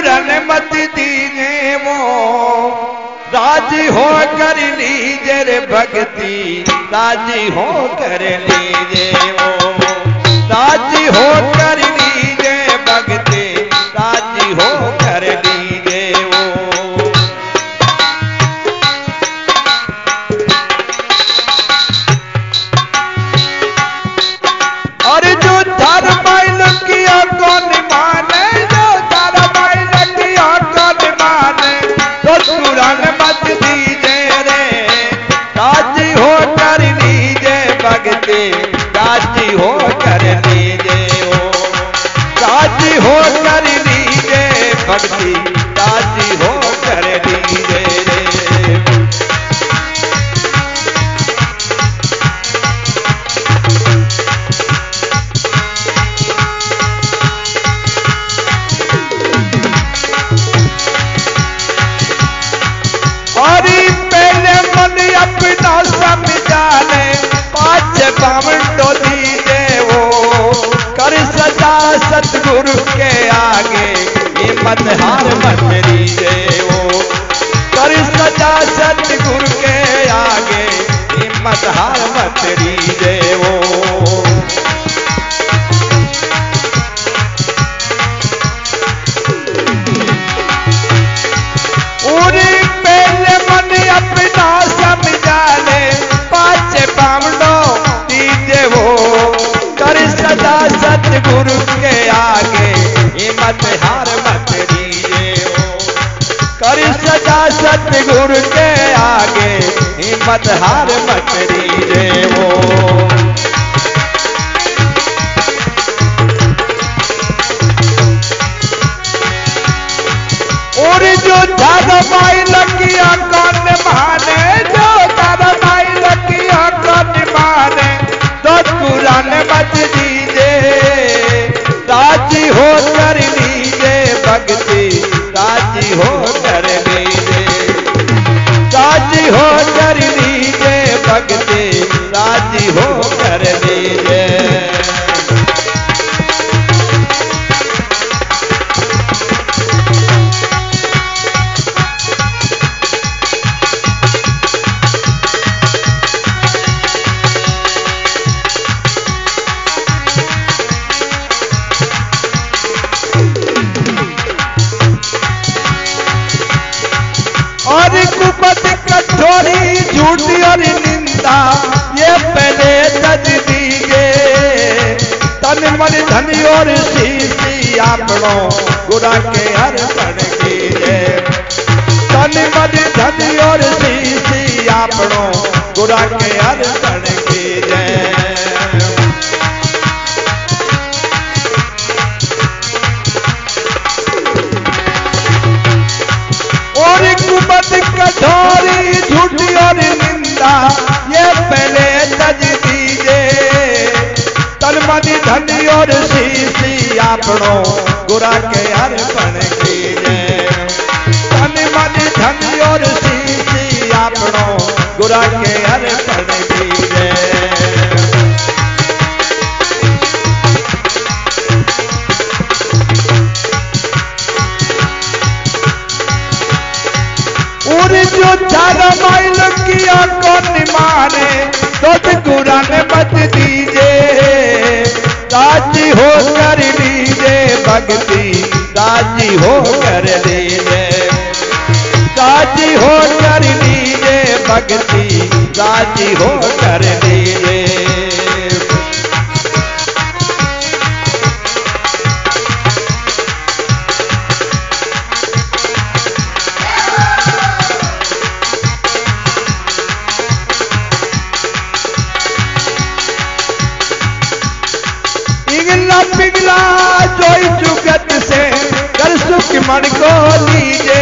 सतगुरन मत दीने वो राजी हो कर लीजे रे भक्ति राजी हो कर लीजे वो राजी हो कर लीजे भक्ति राजी हो कर लीजे वो। और जो धर्म किया कौन माने, जो धर्म किया कौन माने, तो कुरान मत दीजे रे राजी हो कर लीजे भक्ति राजी हो कर लीजे ओ राजी हो कर लीजे भक्ति राजी हो कर लीजे रे। और पहले मन अपना समझा ले, पाँच पावन तो दीजे वो कर सजा सतगुरु के आगे हिम्मत हार मत दीजे वो कर सजा सतगुरु के आगे हिम्मत हार मत दीजे वो। अपना समझा ले, पाँच पावनों दीजे वो कर सदा सतगुरु के आगे हिम्मत हार मत दीजे वो कर सदा सतगुरु के आगे हिम्मत हार मत दीजे वो। और जो दादा माई लगिया कौन माने, जो दादा माई लगिया कौन माने, तो कुरान मत दीजे राजी हो कर लीजे भक्ति राजी हो कर लीजे राजी हो कर लीजे भक्ति राजी हो कर लीजे। और कुपत कठोरी झूठी और निंदा ये पहले तज दीजे, तन मन धन और शीशी आपनों गुरा के अर्पण कीजे तन मन धन और शीशी आपनों गुरा के अर्पण कीजे। और कुपत कठोरी झूठी और निंदा ये पहले तज दीजे, तन मन धन और शीशी आपनों गुरा के अर्पण कीजे तन मन धन और शीशी आपनों गुरा के अर्पण कीजे। और जो चारा माइल किया कौन माने, तो कुरान मत दीजे राजी हो कर लीजे भक्ति राजी हो कर लीजे राजी हो कर लीजे भक्ति राजी हो कर लीजे। पिघला जोई जुगत से कर सुख मन को लीजे,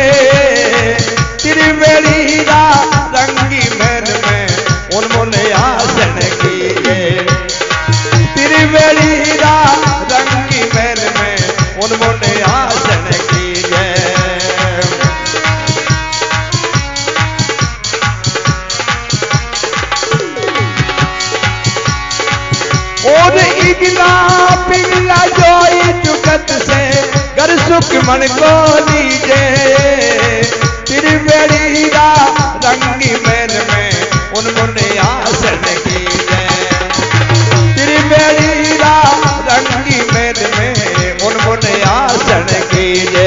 त्रिवेणी रंगी मैन में उन्होंने आसन दुश्मन को लीजे त्रिवेणी रंगी महल में उन्होंने आसन कीजे त्रिवेणी रंगी महल में उन्होंने आसन कीजे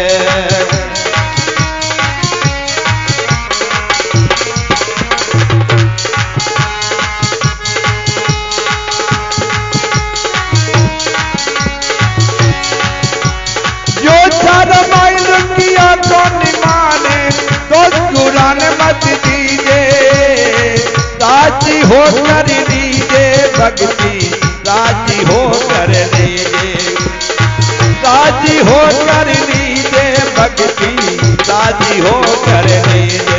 मत दीजे राजी हो कर दीजे भक्ति राजी हो कर दीजे राजी हो कर दीजे भक्ति राजी हो कर दीजे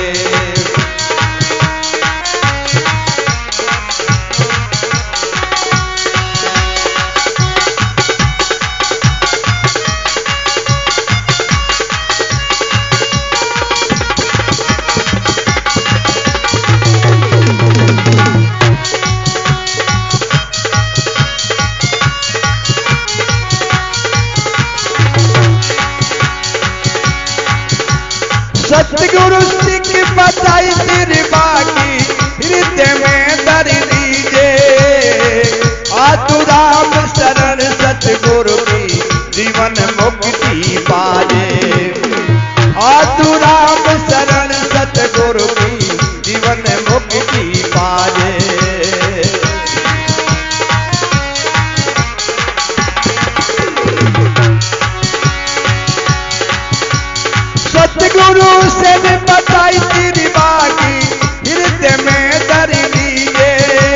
सतगुरु सिख बताई तेरी बाकी हृदय में धर दीजे आतुराम शरण सतगुरु की जीवन मुक्ति पाए आतुराम शरण सतगुरु की जीवन मुक्ति पाए सतगुरु से बताई तेरी बाकी हृदय में धर लीजे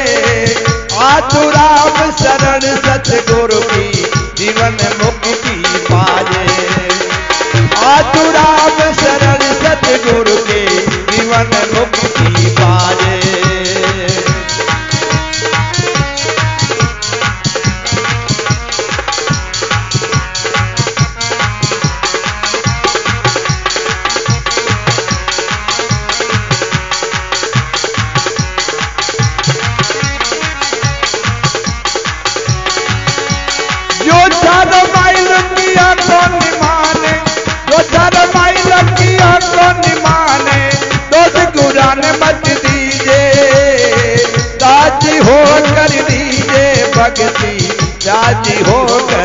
आतुराम शरण सतगुरु की जीवन मुक्ति पाए आतुराम शरण सतगुरु के जीवन मुक्ति पाए मत दीजे राजी हो कर दीजे भक्ति राजी हो कर